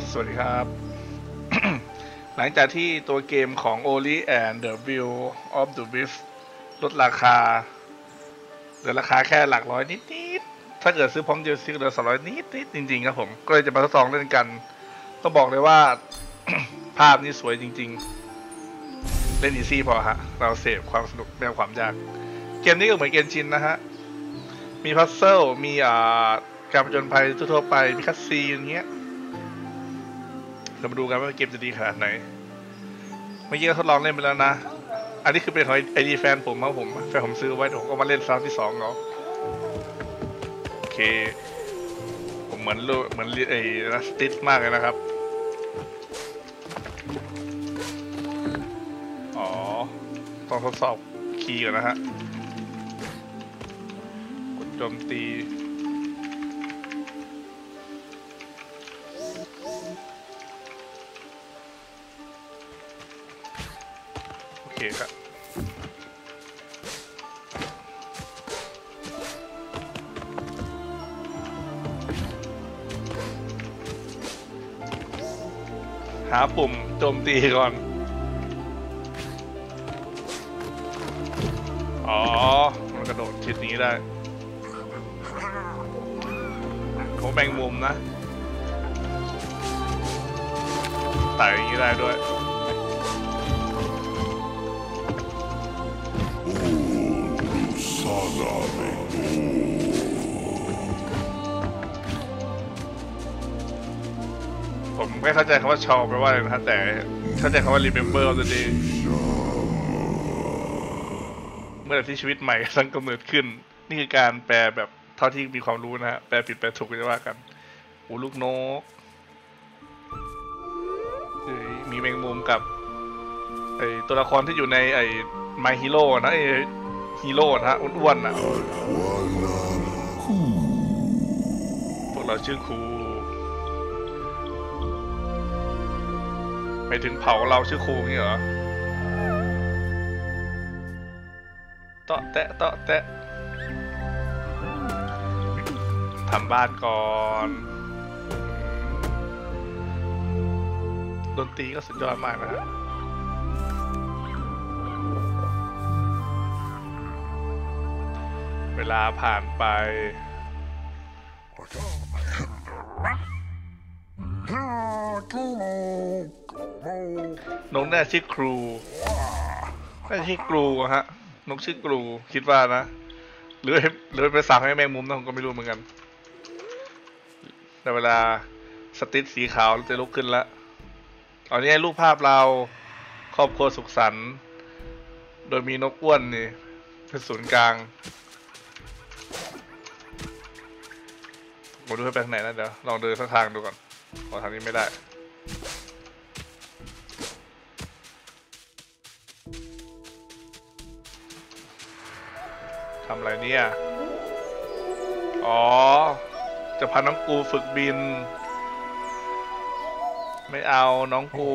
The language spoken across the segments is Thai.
สวัสดีครับ หลังจากที่ตัวเกมของ Ori and the Will of the Wisps ลดราคาเหลือราคาแค่หลักร้อยนิดๆถ้าเกิดซื้อพร้อม DLC เหลือ200นิดๆจริงๆครับผมก็เลยจะมาทดลองเล่นกันต้องบอกเลยว่า ภาพนี้สวยจริงๆเล่นอีซี่พอฮะเราเสพความสนุกไม่เอาความยากเกมนี้ก็เหมือนเกมชินนะฮะมีพัซเซิลมีการผจญภัยทั่วๆไปมีคัสซีนอย่างเงี้ยเรามาดูกันว่าเกมจะดีขนาดไหนเมื่อกี้ทดลองเล่นไปแล้วนะอันนี้คือเป็นของไอดีแฟนผมครับผมแฟนผมซื้อไว้ผมก็มาเล่นซ้ำที่2เนาะโอเคผมเหมือนไอ้นัสติสมากเลยนะครับอ๋อต้องทดสอบคีย์ก่อนนะฮะกดโจมตีโอเคครับหาปุ่มโจมตีก่อนอ๋อมันกระโดดทิศนี้ได้เขาแบ่งมุมนะไต่อย่างนี้ได้ด้วยผมไม่เข้าใจคำว่าชอแปลว่าอะไรนะแต่เข้าใจคำว่า remember of the day เมื่อที่ชีวิตใหม่สร้างกำเนิดขึ้นนี่คือการแปลแบบเท่าที่มีความรู้นะฮะแปลผิดแปลถูกก็จะว่ากันโอ้ลูกนกมีแมงมุมกับไอตัวละครที่อยู่ในไอ My Hero นะไอฮีโร่นะฮะอ้วนๆนะพวกเราชื่อครูไปถึงเผาเราชื่อครูงี้เหรอเตาะแตะเตาะแตะทำบ้านก่อนดนตรีก็สุดยอดมากนะฮะเวลาผ่านไปนกน่าชื่อครูน่าชื่อครูฮะนกชื่อครูคิดว่านะหรือไปสั่งให้แมงมุมนะผมก็ไม่รู้เหมือนกันแต่เวลาสติ๊กสีขาวจะลุกขึ้นแล้วตอนนี้รูปภาพเราครอบครัวสุขสันต์โดยมีนกอ้วนนี่เป็นศูนย์กลางผมดูให้ไปทางไหนนะเดี๋ยวลองเดินสักทางดูก่อนขอทางนี้ไม่ได้ทำอะไรเนี่ยอ๋อจะพาน้องกูฝึกบินไม่เอาน้องกู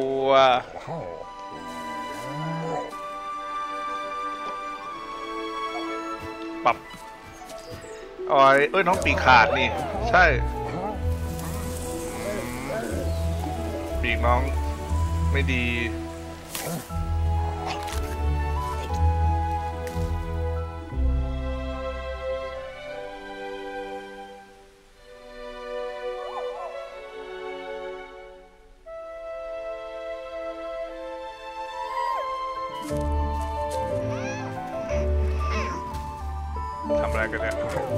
ปรับอ๋อน้องปีกขาดนี่ใช่ปีกน้องไม่ดีทำอะไรกันเนี่ย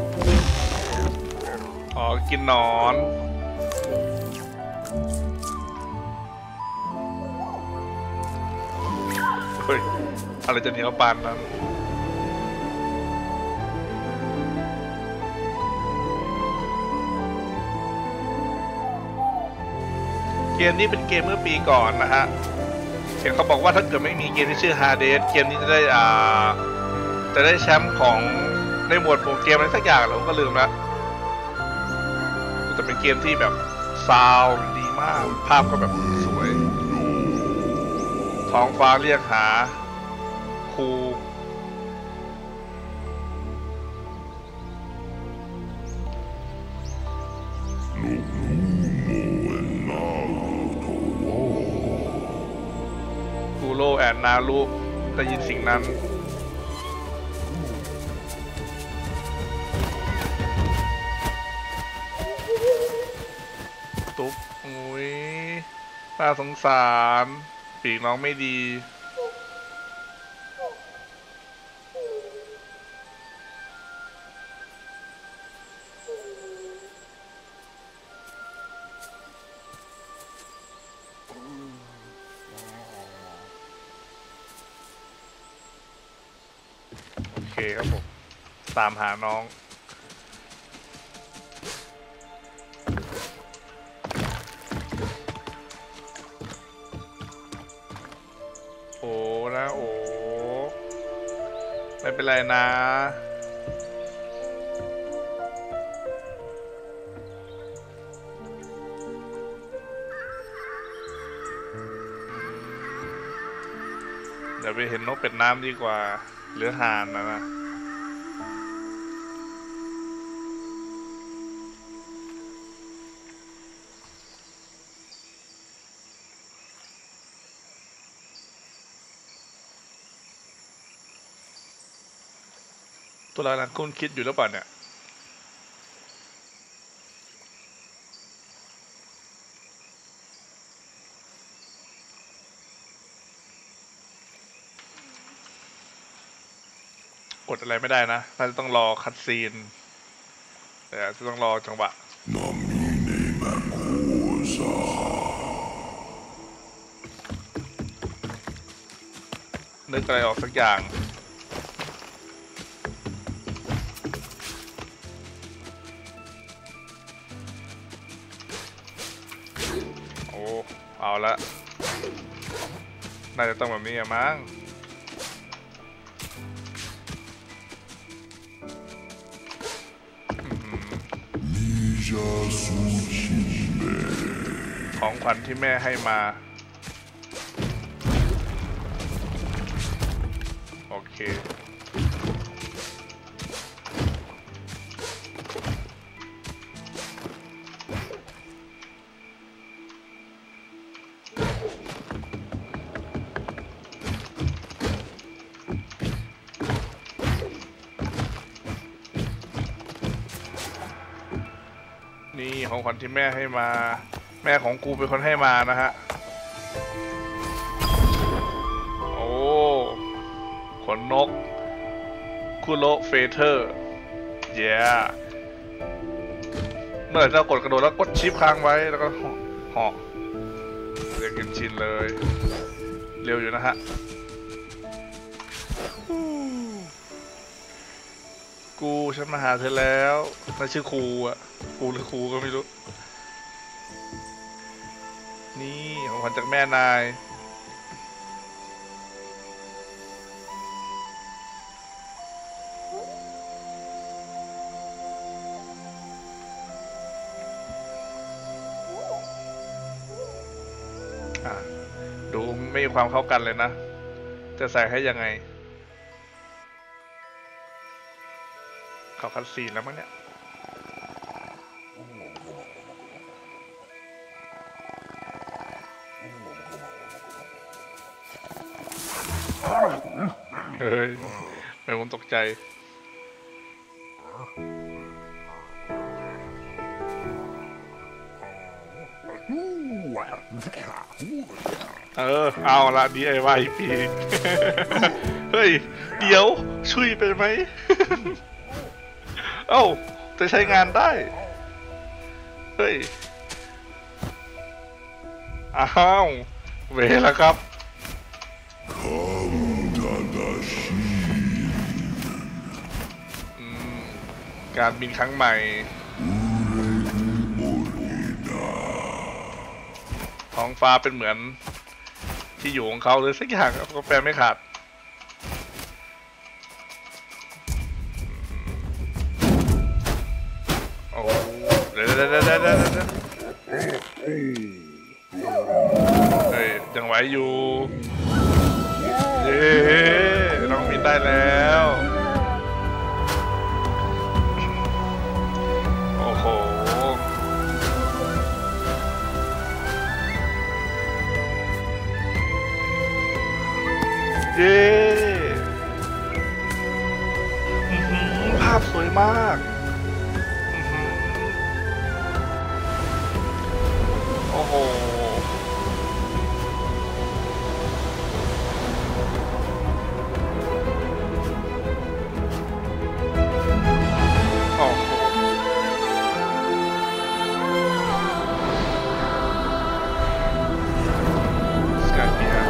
อ๋อกินหนอนเฮ้ยอะไรจะเหนียวปานนั้นเกมนี้เป็นเกมเมื่อปีก่อนนะฮะเห็นเขาบอกว่าถ้าเกิดไม่มีเกมที่ชื่อ Hades เกมนี้จะได้แชมป์ของในหมวดโปรเกมอะไรสักอย่างเราก็ลืมละแต่เป็นเกมที่แบบซาวด์ดีมากภาพก็แบบสวยท้องฟ้าเรียกหาครูโรแอนนารุได้ยินสิ่งนั้นตุ๊บอุ้ยน่าสงสารปีกน้องไม่ดีโอเคครับผมตามหาน้องโอ้นะโอ้ไม่เป็นไรนะเดี๋ยวไปเห็นนกเป็ดน้ำดีกว่าหรือห่านนะตัวเรานั้นคุณคิดอยู่หรือเปล่าเนี่ยกดอะไรไม่ได้นะน่าจะต้องรอคัดซีนแต่จะต้องรอจังหวะนึกอะไรออกสักอย่างโอ้เอาละน่าจะต้องแบบนี้อะมั้งของขวัญที่แม่ให้มาโอเคนี่ของขวัญที่แม่ให้มาแม่ของกูเป็นคนให้มานะฮะโอ้ขนนกคุโรเฟเธอร์เย้เมื่อจะกดกระโดดแล้วกดชิปค้างไว้แล้วก็เหาะเรียกกินชินเลยเร็วอยู่นะฮะกูฉันมาหาเธอแล้วน่าชื่อครูอ่ะกูหรือครูก็ไม่รู้นี่ของขวัญจากแม่นายดูไม่มีความเข้ากันเลยนะจะใส่ให้ยังไงเขาคัดซีนแล้วมั้งเนี่ยเฮ้ยไม่ผมตกใจเอาละ DIY ปีเฮ้ยเดี๋ยวช่วยไปไหมเอ้าจะใช้งานได้เฮ้ยอ้าวเวแล้วครับการบินครั้งใหม่ท้องฟ้าเป็นเหมือนที่อยู่ของเขาเลยสักอย่างก็แปลไม่ขาดโอ้เดี๋ยวเฮ้ยยังไหวอยู่เย้น้องบินได้แล้วโอ้โหเย้ภาพสวยมากโอ้โหโอ้โหสกายเปีย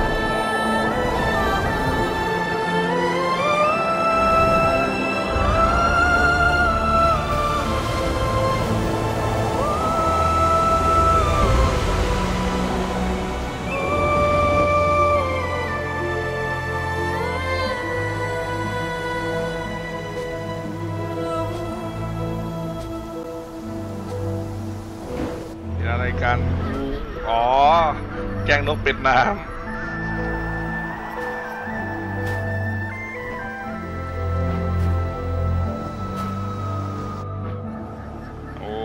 อะไรกันอ๋อแกงนกเป็ดน้ำโอ้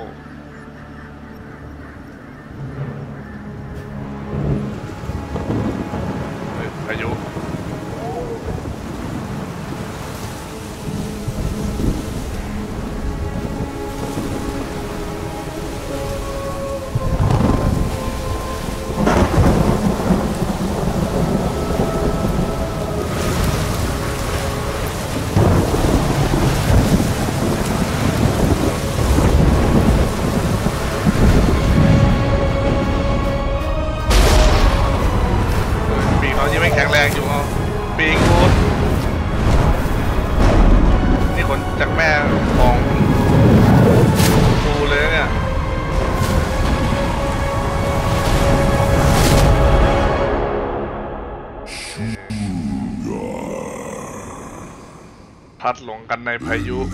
พายุปีกเขายังไม่แข็งแรงอยู่เอาปีกกูนี่ขนจากแม่ของกูเลยเนี่ยพัดหลงกันในพายุ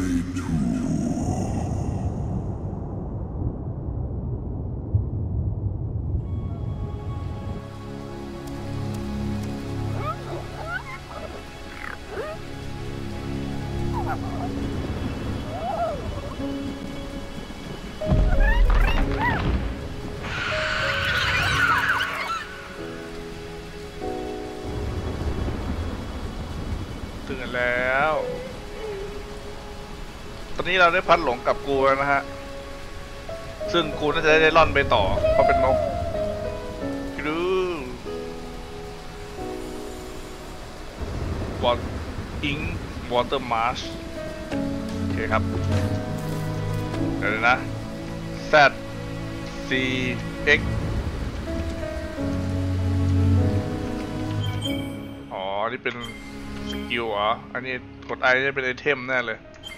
ตื่นแล้วตอนนี้เราได้พัดหลงกับกูแล้วนะฮะซึ่งกูน่าจะได้ล่อนไปต่อเพราะเป็นนกดูวอตอิงวอเตอร์มาร์ชโอเคครับเดี๋ยวนะ Z C X อ๋อนี่เป็นสกิลเหรออันนี้กด I จะเป็นไอเทมแน่เลย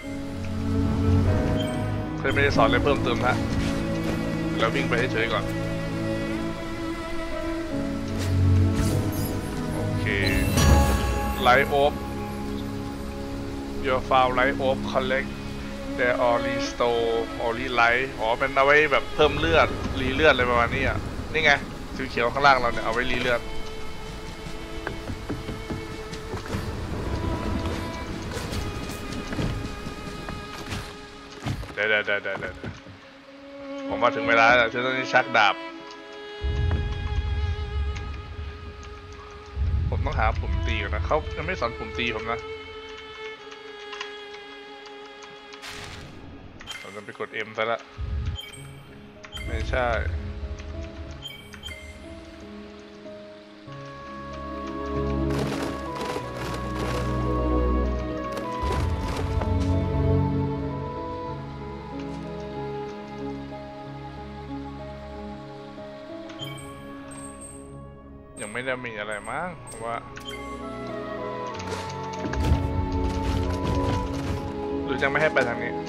เคยไม่ได้สอนอะไรเพิ่มเติมนะแล้ววิ่งไปให้เฉยก่อนโอเค Light Orb Your Foul Light Orb Collect There or Restore or Relight อ๋อเป็นเอาไว้แบบเพิ่มเลือดรีเลือดอะไรประมาณนี้อ่ะนี่ไงสีเขียวข้างล่างเราเนี่ยเอาไว้รีเลือดเดี๋ยวผมมาถึงเวลาแล้วฉันต้องชักดาบผมต้องหาปุ่มตีก่อนนะเขายังไม่สอนปุ่มตีผมนะผมจะไปกด M ซะละไม่ใช่ยังไม่ได้มีอะไรมั้งว่าหรือจะไม่ให้ไปทางนี้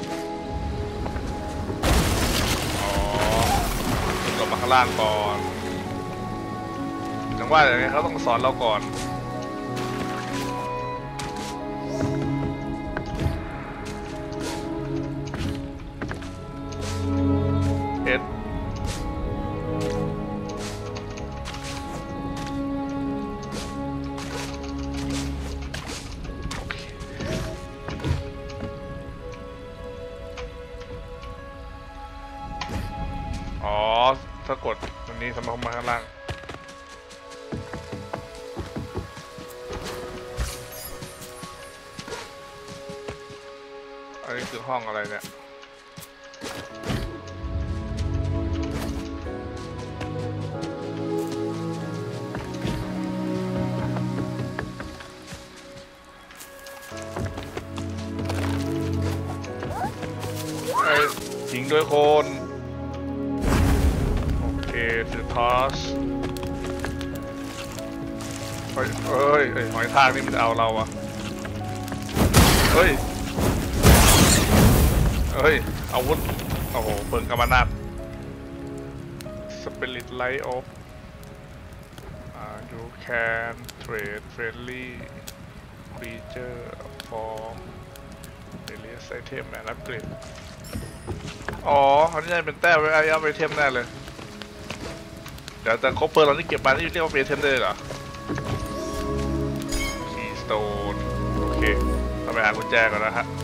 อ๋อลงมาข้างล่างก่อนจังว่าอย่างนี้เขาต้องสอนเราก่อนเอ็ดอ๋อถ้ากดตรงนี้สมองมาข้างล่างนนี้คือห้องอะไรเนี่ยยิงด้วยคนโอเคถือทอสเฮ้ยหอยทากนี่มันจะเอาเราอะเฮ้ยอาวุธโอ้โหเปิงกำมะนาดสปิริตไลท์ออฟyou can trade friendly creature for various item and upgrade อ๋อเขาจะเป็นแต้มไว้เอาไปเทมแน่เลยเดี๋ยวแต่ครบเปิร์เราที่เก็บมาที่เรียกว่าเป็นเทมได้เหรอ Keystone โอเคต้องไปหากุญแจก่อนนะฮะ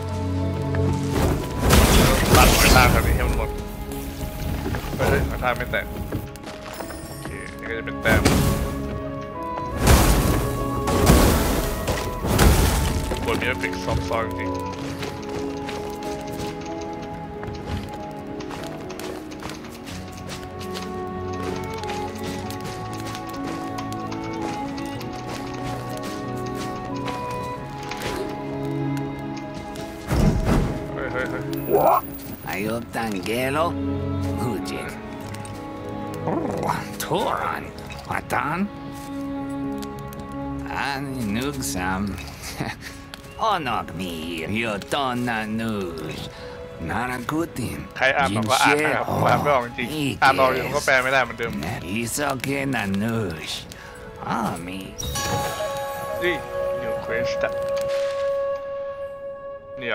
ตัดหอยทากทางนี้ให้มันหมดเฮ้ยหอยทากไม่แตกโอเคนี่ก็จะเป็นแต้มบนมีเอฟเฟกต์ซับซ้อนจริง Ayotangelo, Hujin. Toran, Patan. Ani Nugsam. Onog mi, Yotona Nuj. Naragutin. ใครอ่านบอกว่าอ่านนะครับผมอ่านไม่ออกจริงอ่านออกอยู่ก็แปลไม่ได้เหมือนเดิม Isoke Nanuj. Ami. นี่ new quest เนี่ย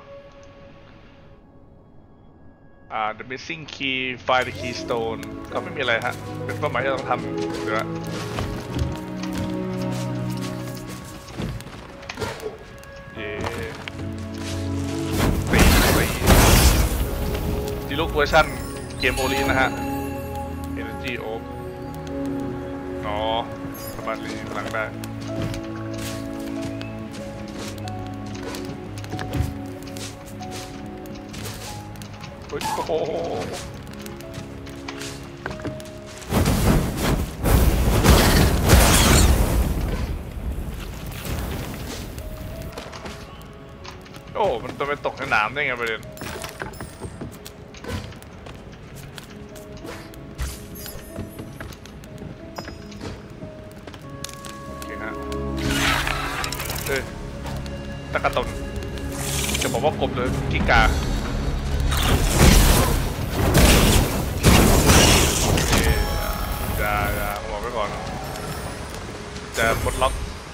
the missing key find the keystone ก็ไม่มีอะไรฮะเป็นเป้าหมายที่เราต้องทำอยู่แล้วเย่ดีลูกเวอร์ชันเกมโอลินะฮะ Energy Oak อ๋อสามารถรีพลังได้โอ้โหโอ้มันจะไปตกในน้ำได้ไงประเด็นโอเคฮะตะกะตนจะบอกว่ากบเลยกิ้งก่าบอกไว้ก่อนจะปลดล็อก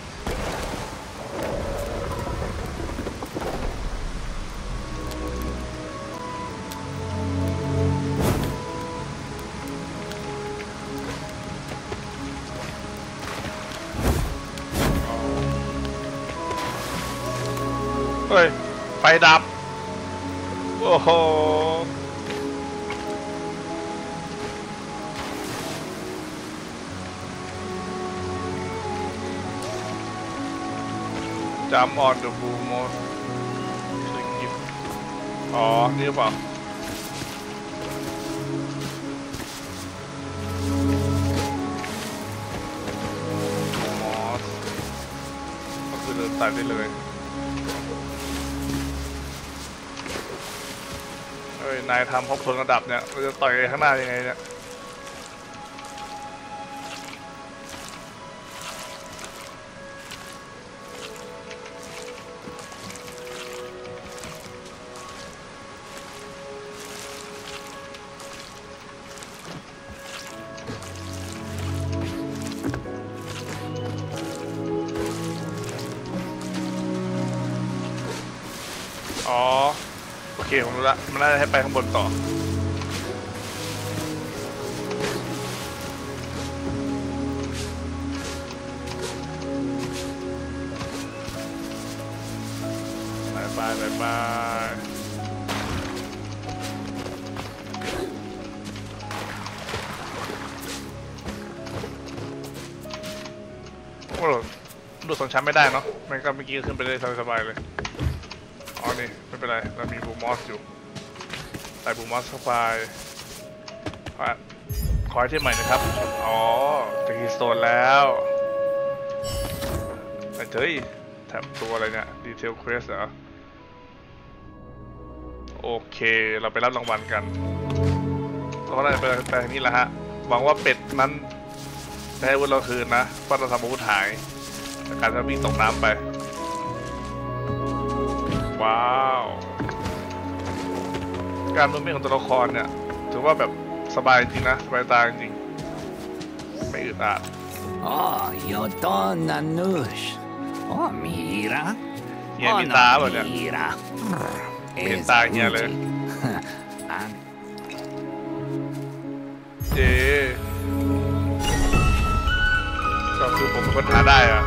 เฮ้ยไฟดับโอ้โหJump on the blue mode อ๋อนี่หรือเปล่ามอสก็คือเดินตายได้เลยเฮ้ยนายทำครบทุนระดับเนี่ยเราจะต่อยข้างหน้ายังไงเนี่ยอ๋อโอเคผมรู้ละมันน่าจะให้ไปข้างบนต่อไปโอ้โหดูสองชั้นไม่ได้เนาะมันก็เมื่อกี้ขึ้นไปได้สบายๆเลยอ๋อนี่ไม่เป็นไรเรามีบูมอสอยู่ใส่บูมอสเข้าไปขอไอเทมใหม่นะครับอ๋อเจอฮีสโตนแล้วเฮ้ยแถบตัวอะไรเนี่ยดีเทลเควสเหรอโอเคเราไปรับรางวัลกันเราก็ได้ไปทางนี้แหละฮะหวังว่าเป็ดนั้นจะให้อาวุธเราคืนนะเพราะเราทำอาวุธหายจากการจะวิ่งตกน้ำไปว้าวการมูฟเมนต์ของตัวละครเนี่ยถือว่าแบบสบายจริงนะสบายตาจริงไม่อึดอัด Oh, io donna Nush. Oh, mira. เฮียมีตาแบบเนี้ย Mira. เห็นตาเฮียเลยเจก็คือผมเป็นคนหาได้อะ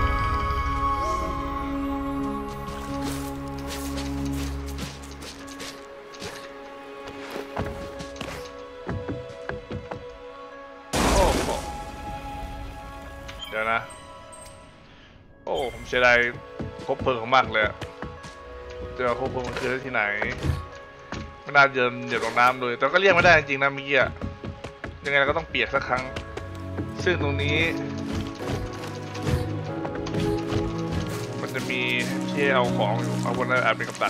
โอ้โหเดี๋ยวนะโอ้ผมเสียดายคบเพลิงมากเลยเจอคบเพลิงมันคือที่ไหนไม่น่าเดินเหยียบลงน้ำเลยแต่ก็เรียกไม่ได้จริงๆนะเมื่อกี้ยังไงเราก็ต้องเปียกสักครั้งซึ่งตรงนี้มันจะมีที่เอาของอยู่เอาบนนั้นอาจเป็นกับดัก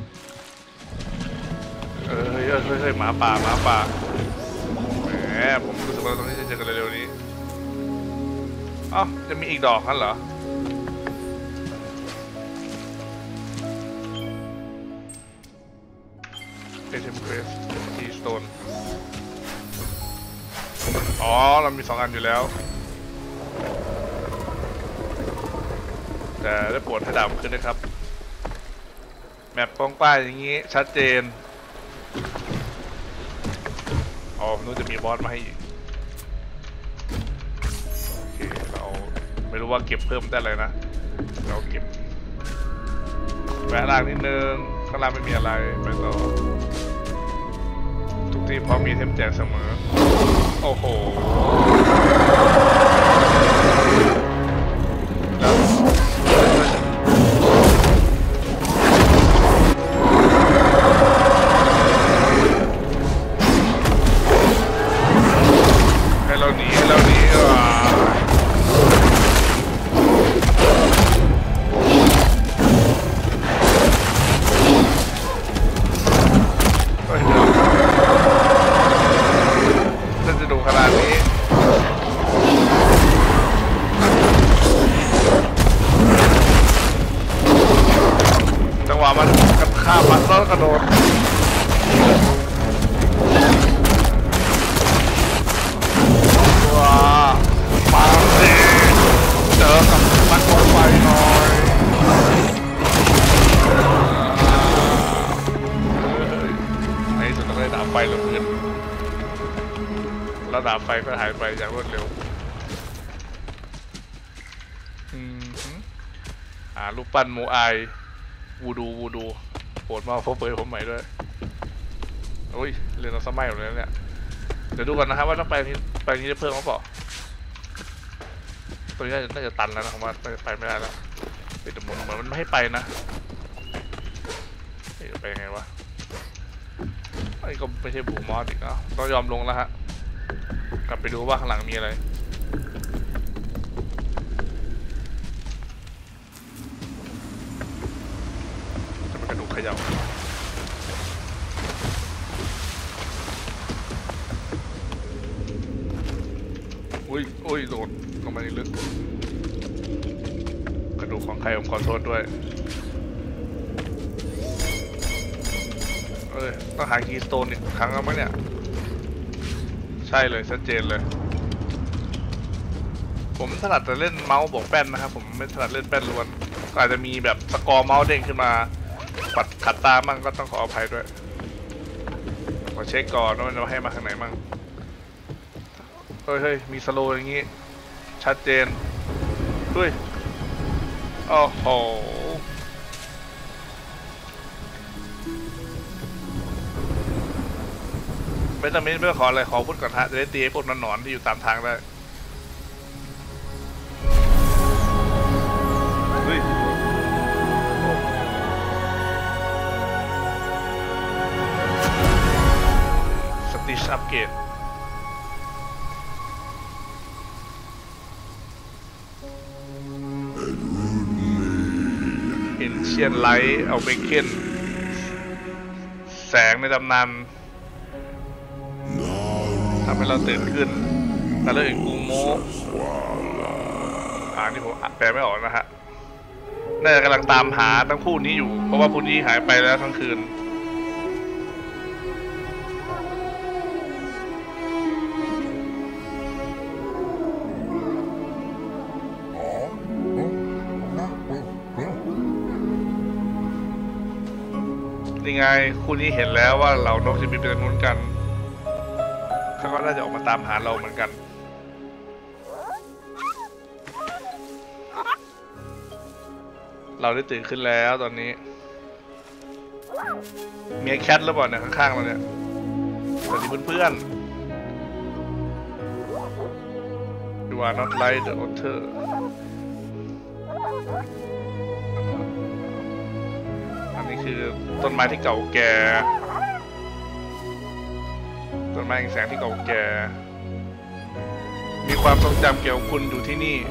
เฮ้ยหมาป่าแหมผมรู้สึกว่าตรงนี้จะเจอกันเร็วๆนี้อ๋อจะมีอีกดอกนั่นเหรอเอเทมเควสทีสโตนอ๋อเรามี2 อันอยู่แล้วแต่ได้โปรดให้ดำขึ้นนะครับแมปกล้องป้ายอย่างนี้ชัดเจนอ๋อนู้นจะมีบอสมาให้อีกโอเคเราไม่รู้ว่าเก็บเพิ่มได้เลยนะเราเก็บแวะล่างนิดนึงข้างล่างไม่มีอะไรไปต่อทุกที่พร้อมมีเทมแจกเสมอโอ้โหให้เราหนีกระโดดว้าปังสิเจอกับมันรถไฟหน่อยในสุดเราได้ดาบไฟลงพื้นแล้วดาบไฟก็หายไปอย่างรวดเร็วรูปปั้นโมไอวูดูโหดมากเพราะเปิดผมใหม่ด้วยโอ้ยเรียนเราสมัยหมดแล้วเนี่ยเดี๋ยวดูก่อนนะครับว่าต้องไปนี้ได้เพิ่มหรือเปล่าตัวนี้น่าจะตันแล้วนะผมว่าไปไม่ได้แล้วไปแต่เหมือนมันไม่ให้ไปนะไปยังไงวะไอ้ก็ไม่ใช่บูมอสอีกเนาะต้องยอมลงแล้วฮะกลับไปดูว่าข้างหลังมีอะไรกระดูกเขย่าอุ้ยโดดลงมาในลึกกระดูกของใครผมขอโทษด้วยต้องหาคีย์สโตนอีกครั้งแล้วมั้งเนี่ยใช่เลยชัดเจนเลยผมถนัดจะเล่นเมาส์บวกแป้นนะครับผมไม่ถนัดเล่นแป้นล้วนก็อาจจะมีแบบสกอร์เมาส์เด้งขึ้นมาปัดขัดตามั่งก็ต้องขออภัยด้วยขอเช็คก่อนว่ามันจะให้มาทางไหนมั่งเฮ้ยมีสโลว์อย่างงี้ชัดเจนด้วยโอ้โหไม่จำเป็นไม่ขออะไรขอพูดก่อนฮะจะได้ตีพวกนอนที่อยู่ตามทางได้ Finish Upgrade Ancient Light Awaken แสงในตำนานทำให้เราตื่นขึ้นแต่เรื่องกูโมนี่ผมแปลไม่ออกนะฮะน่าจะกำลังตามหาทั้งคู่นี้อยู่เพราะว่าคู่นี้หายไปแล้วทั้งคืนนี่ไงคู่นี้เห็นแล้วว่าเหล่านกจะบินไปทางนู้นกันเขาก็น่าจะออกมาตามหาเราเหมือนกันเราได้ตื่นขึ้นแล้วตอนนี้เมียแคทหรือเปล่าเนี่ยข้างๆเราเนี่ยสวัสดีเพื่อนๆ You are not like the otter อันนี้คือต้นไม้ที่เก่าแก่ต้นไม้แห่งแสงที่เก่าแก่มีความทรงจำเกี่ยวกับคุณอยู่ที่นี่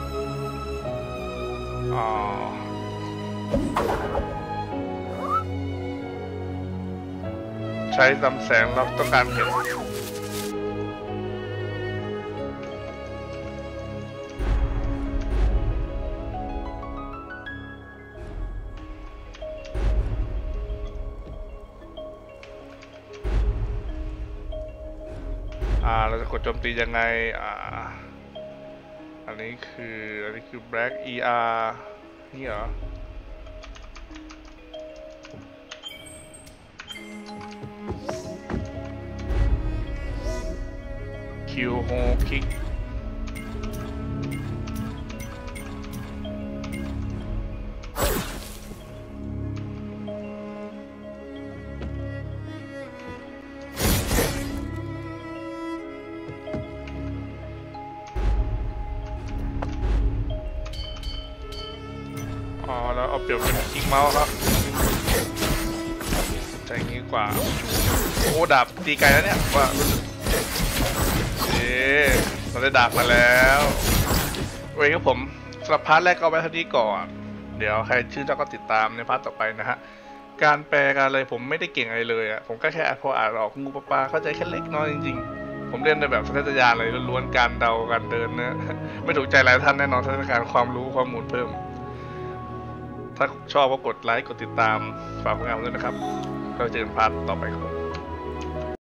ใช้ลำแสงเราต้องการเห็นเราจะกดโจมตียังไงอันนี้คือ Black ER นี่เหรอคิวโฮคิกแล้วเอาเปรียบเป็นคลิกเมาส์ครับใจงี้กว่าโอ้ดาบตีไกลแล้วเนี่ยว่ารู้สึกเราได้ดาบมาแล้วโอเคครับผมสำหรับพาร์ทแรกก็เอาไว้เท่านี้ก่อนเดี๋ยวใครชื่นชอบก็ติดตามในพาร์ทต่อไปนะฮะการแปลการอะไรผมไม่ได้เก่งอะไรเลยอ่ะผมก็แค่พออ่านออกงูปลาเข้าใจแค่เล็กน้อยจริงๆผมเล่นในแบบสัญชาตญาณเลยล้วนๆการเดาการเดินนะไม่ถูกใจหลายท่านแน่นอนถ้าต้องการความรู้ข้อมูลเพิ่มถ้าชอบก็กดไลค์กดติดตามฝากผลงานด้วยนะครับเราเจอกันพาร์ทต่อไปครับ